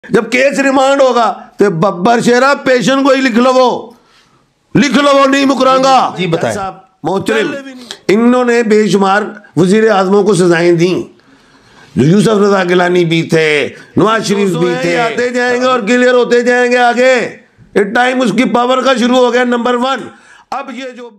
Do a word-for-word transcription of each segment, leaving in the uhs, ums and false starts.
जब case remand होगा तो बब्बर शेरा पेशेंट को ही लिख लो, वो लिख लो, वो नहीं मुकरांगा। जी बताएं। मोहतरम, इन्होंने बेशुमार वजीर आजमों को सजाएं दी, यूसुफ रजा गिलानी भी थे, नवाज शरीफ भी थे, आते जाएंगे और क्लियर होते जाएंगे आगे। एक टाइम उसकी पावर का शुरू हो गया नंबर वन। अब ये जो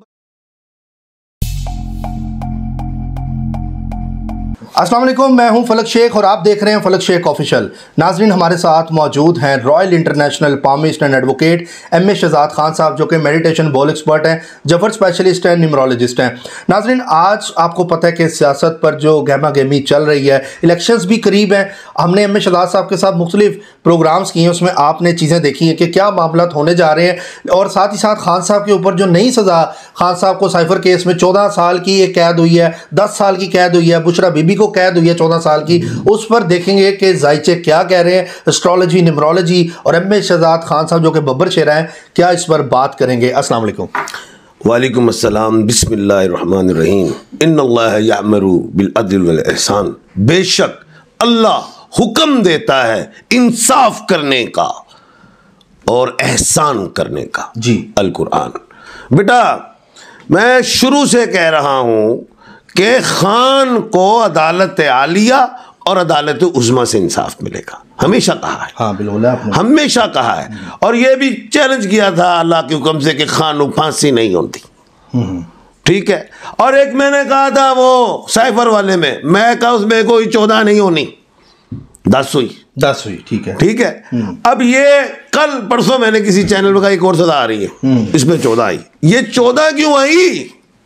अस्सलाम वालेकुम, मैं हूं फलक शेख और आप देख रहे हैं फलक शेख ऑफिशियल। नाजरीन, हमारे साथ मौजूद हैं royal international palmist and advocate M A Shahzad Khan साहब, जो कि मेडिटेशन बॉल एक्सपर्ट हैं, जफर स्पेशलिस्ट हैं, न्यूमरोलॉजिस्ट हैं। नाजरीन, आज आपको पता है कि सियासत पर जो गहमा गहमी चल रही है, इलेक्शंस भी करीब हैं। हमने एम ए शहजाद साहब के साथ मुख्तलिफ प्रोग्राम्स किए, उसमें आपने चीज़ें देखी हैं कि क्या मामला होने जा रहे हैं। और साथ ही साथ खान साहब के ऊपर जो नई सज़ा, खान साहब को साइफर केस में चौदह साल की एक कैद हुई है, दस साल की कैद हुई है, बुशरा बीबी को कैद हुई है चौदह साल की। उस पर देखेंगे कि जायचे क्या कह रहे हैं, एस्ट्रोलॉजी, न्यूमरोलॉजी, और एम ए शहजाद खान साहब जो कि बब्बर शेरा हैं, क्या इस पर बात करेंगे। अस्सलाम वालेकुम। वालेकुम अस्सलाम। बिस्मिल्लाहिर्रहमानिर्रहीम। इन्नल्लाह यअमरु बिल अद्ल वल इहसान। बेशक अल्लाह हुक्म देता है इंसाफ करने का और एहसान करने का। जी, अल कुरान। बेटा, मैं शुरू से कह रहा हूं कि खान को अदालत आलिया और अदालत उज़्मा से इंसाफ मिलेगा, हमेशा कहा है। हाँ बिल्कुल, आपने हमेशा कहा है। और यह भी चैलेंज किया था अल्लाह के हुक्म से कि खान को फांसी नहीं होती। ठीक है। और एक मैंने कहा था वो साइफर वाले में, मैं कहा उसमें कोई चौदह नहीं होनी, दस हुई। दस हुई, ठीक है। ठीक है। अब ये कल परसों मैंने किसी चैनल पर एक और सजा आ रही है, इसमें चौदह आई। ये चौदह क्यों आई?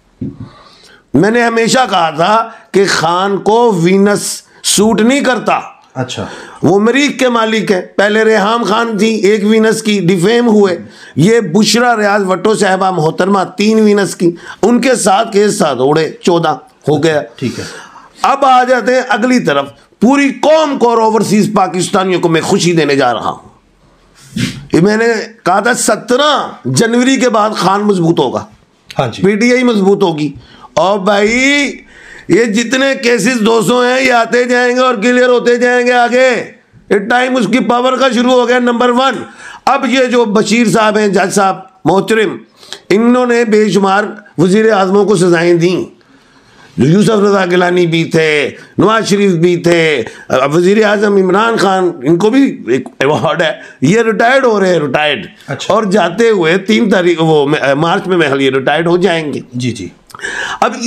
मैंने हमेशा कहा था कि खान को वीनस सूट नहीं करता। अच्छा, वो मरीक के मालिक है। पहले रेहाम खान थी, एक वीनस की, डिफेम हुए। ये बुशरा रियाज भट्टो साहबा मोहतरमा, तीन वीनस की, उनके साथ केस साथ उड़े, चौदह हो गया। ठीक है। अब आ जाते हैं अगली तरफ, पूरी कौम को और ओवरसीज पाकिस्तानियों को मैं खुशी देने जा रहा हूं। ये मैंने कहा था सत्रह जनवरी के बाद खान मजबूत होगा। हाँ जी, पीटीआई मजबूत होगी। और भाई ये जितने केसेस दो सौ हैं, ये आते जाएंगे और क्लियर होते जाएंगे आगे। एक टाइम उसकी पावर का शुरू हो गया नंबर वन। अब ये जो बशीर साहब हैं, जज साहब मोहतरम, इन्होंने बेशुमार वजीर आजमों को सजाएं दी, यूसुफ रजा गिलानी भी थे, नवाज शरीफ भी थे, वजीर आजम इमरान खान, इनको भी एक अवार्ड है। ये रिटायर्ड हो रहे हैं, रिटायर्ड। अच्छा। और जाते हुए तीन तारीख वो मार्च में महल ये रिटायर्ड हो जाएंगे। जी जी। अब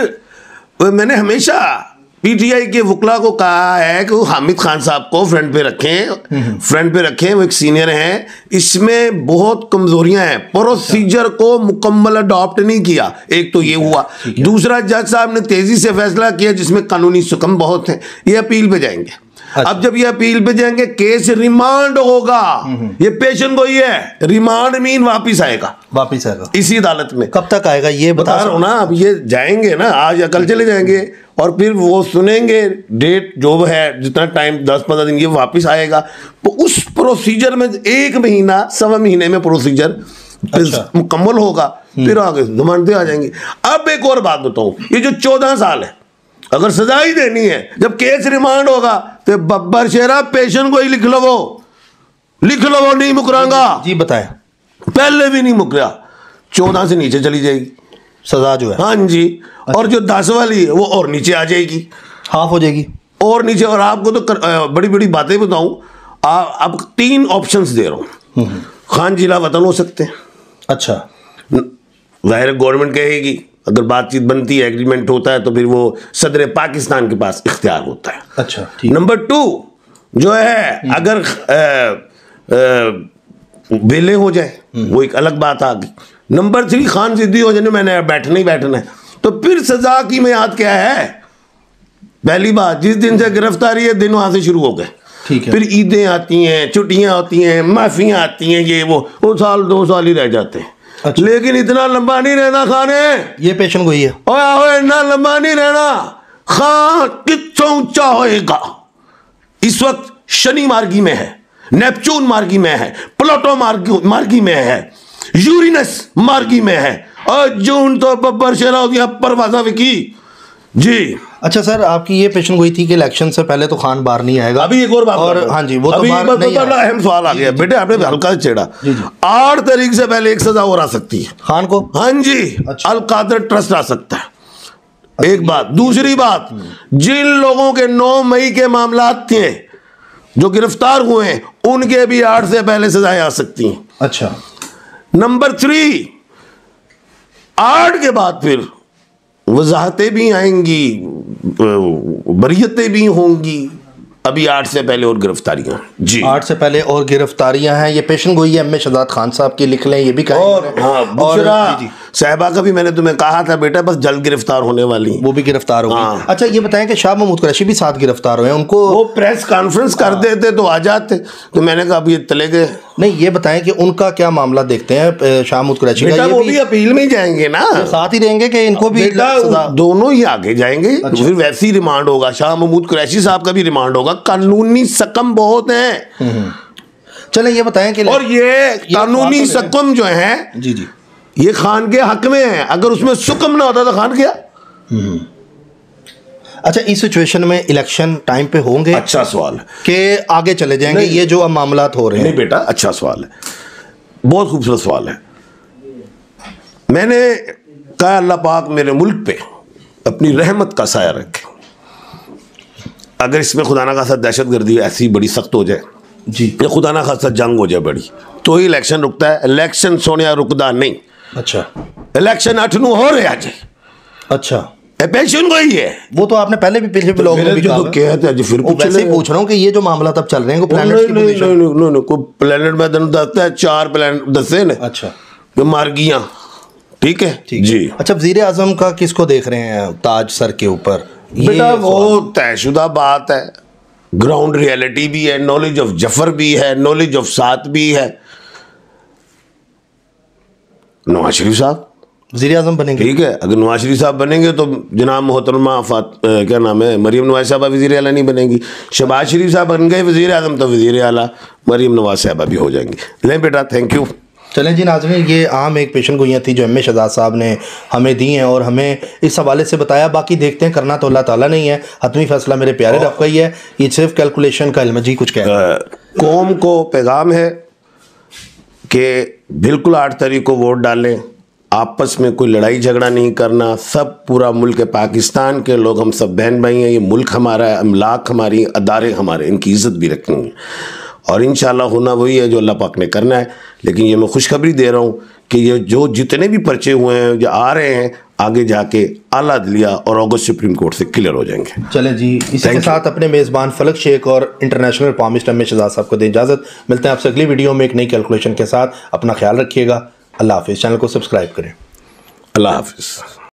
इधर मैंने हमेशा पीटीआई के वकला को कहा है कि वो हामिद खान साहब को फ्रंट पे रखें, फ्रंट पे रखें, वो एक सीनियर हैं। इसमें बहुत कमजोरियां हैं, प्रोसीजर को मुकम्मल अडॉप्ट नहीं किया। एक तो ये हुआ। दूसरा, जज साहब ने तेजी से फैसला किया जिसमें कानूनी सुकम बहुत है। ये अपील पे जाएंगे। अच्छा। अब जब ये अपील पे जाएंगे, केस रिमांड होगा। ये पेशेंट को ये है, रिमांड मीन वापिस आएगा, वापिस आएगा इसी अदालत में। कब तक आएगा ये बता रहा हूं ना। अब ये जाएंगे ना, आज या कल चले जाएंगे और फिर वो सुनेंगे डेट जो है, जितना टाइम दस पंद्रह दिन, ये वापस आएगा। तो उस प्रोसीजर में एक महीना सवा महीने में प्रोसीजर अच्छा। मुकम्मल होगा, फिर आगे जमानतें आ जाएंगी। अब एक और बात बताऊं, ये जो चौदह साल है, अगर सजा ही देनी है, जब केस रिमांड होगा तो बब्बर शेरा पेशेंट को ही लिख लो, वो लिख लो, वो नहीं मुकरांगा। जी बताएं। पहले भी नहीं मुकरा, चौदह से नीचे चली जाएगी सजा जो है। हाँ जी। अच्छा। और जो दस वाली है वो और नीचे आ जाएगी, हाफ हो जाएगी और नीचे। और आपको तो कर, बड़ी बड़ी बातें बताऊं, अब तीन ऑप्शंस दे रहा हूं। खान जिला वतन हो सकते हैं। अच्छा। जाहिर गवर्नमेंट कहेगी, अगर बातचीत बनती है, एग्रीमेंट होता है, तो फिर वो सदर पाकिस्तान के पास इख्तियार होता है। अच्छा। नंबर टू जो है, अगर बेले हो जाए, वो एक अलग बात आ गई। नंबर थ्री, खान जिद्दी हो जाए, मैंने बैठना ही बैठना है, तो फिर सजा की मियाद क्या है? पहली बात, जिस दिन से गिरफ्तारी है, दिन वहां से शुरू हो गए। ठीक है। फिर ईदें आती हैं, छुट्टियां होती हैं, माफियां आती हैं, ये वो वो साल दो साल ही रह जाते हैं। अच्छा। लेकिन इतना लंबा नहीं रहना खान है। ये पेशेंट को ही है। ओए ओए, इतना लंबा नहीं रहना। खान कितना ऊंचा होएगा? इस वक्त शनि मार्गी में है, नेपच्यून मार्गी में है, प्लूटो मार्गी मार्गी में है, यूरेनस मार्गी में है, और जून तो बब्बर शेरा हो गया परवाजा विकी। जी। अच्छा सर, आपकी ये पेशन गोई थी कि इलेक्शन से पहले तो खान बाहर नहीं आएगा। अभी एक और बात और हाँ जी, वो तो अभी बाहर बस नहीं बड़ा अहम सवाल आ गया बेटे, आपने हल्का से छेड़ा। आठ तारीख से पहले एक सजा और आ सकती है खान को। हाँ जी, अच्छा। अल कादर ट्रस्ट आ सकता है। एक बात, दूसरी बात, जिन लोगों के नौ मई के मामला थे जो गिरफ्तार हुए हैं, उनके भी आठ से पहले सजाएं आ सकती हैं। अच्छा। नंबर थ्री, आठ के बाद फिर वजाहतें भी आएंगी, बरियतें भी होंगी। अभी आठ से पहले और गिरफ्तारियां जी, आठ से पहले और गिरफ्तारियां हैं। ये पेशन गोई है एम ए शहजाद खान साहब की, लिख लें ये भी कहें। और हाँ, बुशरा साहिबा का भी मैंने तुम्हें कहा था बेटा, बस जल्द गिरफ्तार होने वाली, वो भी गिरफ्तार हो गई। हाँ। अच्छा ये बताएं कि शाह महमूद कुरैशी भी साथ गिरफ्तार हुए हैं, उनको वो प्रेस कॉन्फ्रेंस कर देते तो आ जाते, तो मैंने कहा अब ये चले गए। नहीं, ये बताएं कि उनका क्या मामला देखते हैं शाह महमूद कुरैशी का। बेटा ये वो भी भी अपील में ही जाएंगे ना, साथ ही रहेंगे कि इनको भी बेटा दोनों ही आगे जाएंगे। अच्छा। फिर वैसे ही रिमांड होगा, शाह महमूद कुरैशी साहब का भी रिमांड होगा। कानूनी सकम बहुत है। चलें ये बताएं कि और ये कानूनी सकम जो है जी जी ये खान के हक में है। अगर उसमें सुकम ना होता तो खान क्या। अच्छा, इस सिचुएशन में इलेक्शन टाइम पे होंगे? अच्छा सवाल है कि आगे चले जाएंगे ये जो अब मामलात हो रहे हैं? नहीं बेटा, अच्छा सवाल है, बहुत खूबसूरत सवाल है। मैंने कहा अल्लाह पाक मेरे मुल्क पे अपनी रहमत का साया रखे। अगर इसमें खुदा ना खासा दहशत गर्दी ऐसी बड़ी सख्त हो जाए जी, या खुदा ना खासा जंग हो जाए बड़ी, तो ही इलेक्शन रुकता है। इलेक्शन सोनिया रुकदा नहीं। अच्छा, इलेक्शन अठ नू हो रहा जी। अच्छा, पेशन को ही है वो तो आपने पहले भी पिछले ब्लॉग में भी कहा है। कहते हैं फिर वो वैसे ही पूछ रहा हूँ कि ये जो मामला तब चल रहे हैं, को प्लैनेट की पोजीशन? नहीं नहीं नहीं, कोई प्लेनेट में तेन दसता है, चार प्लेनेट दसे ने। अच्छा, जो मार गया, ठीक है जी। अच्छा, वजीर आजम का किसको देख रहे हैं ताज सर के ऊपर? बेटा वो तयशुदा बात है, ग्राउंड रियलिटी भी है, नॉलेज ऑफ जफर भी है, नॉलेज ऑफ सात भी है। नवाज शरीफ साहब वजीर आजम बनेंगे, ठीक है। अगर नवाज शरीफ साहब बनेंगे तो जनाब मोहतरमा फात क्या नाम है मरीम नवाज साहबा वजीर आला नहीं बनेंगी। शहबाज शरीफ साहब बन गए वजीर आजम तो वजीर आला मरीम नवाज साहबा भी हो जाएंगी। लें बेटा, थैंक यू। चलें जी नाज़रीन, ये आम एक पेशन गोइयाँ थी जो एम ए शहजाद साहब ने हमें दी हैं और हमें इस हवाले से बताया। बाकी देखते हैं, करना तो अल्लाह ताला नहीं है, हतमी फैसला मेरे प्यारे रब का ही है। ये सिर्फ कैलकुलेशन का इल्म। जी कुछ कह रहे हैं? कौम को पैगाम है कि बिल्कुल आठ तारीख को वोट डालें, आपस में कोई लड़ाई झगड़ा नहीं करना। सब पूरा मुल्क है, पाकिस्तान के लोग हम सब बहन भाई हैं। ये मुल्क हमारा है, अमलाक हमारी, अदारे हमारे, इनकी इज़्ज़त भी रखनी है और इंशाल्लाह होना वही है जो अल्लाह पाक ने करना है। लेकिन ये मैं खुशखबरी दे रहा हूँ कि ये जो जितने भी पर्चे हुए हैं जो आ रहे हैं, आगे जाके आला अदलिया और ऑगस्ट सुप्रीम कोर्ट से क्लियर हो जाएंगे। चलें जी, इसी के साथ अपने मेज़बान फलक शेख और international palmist M A Shahzad साहब को दें इजाज़त। मिलते हैं आपसे अगली वीडियो में एक नई कैलकुलेशन के साथ। अपना ख्याल रखिएगा। अल्लाह हाफिज़। चैनल को सब्सक्राइब करें। अल्लाह हाफिज़।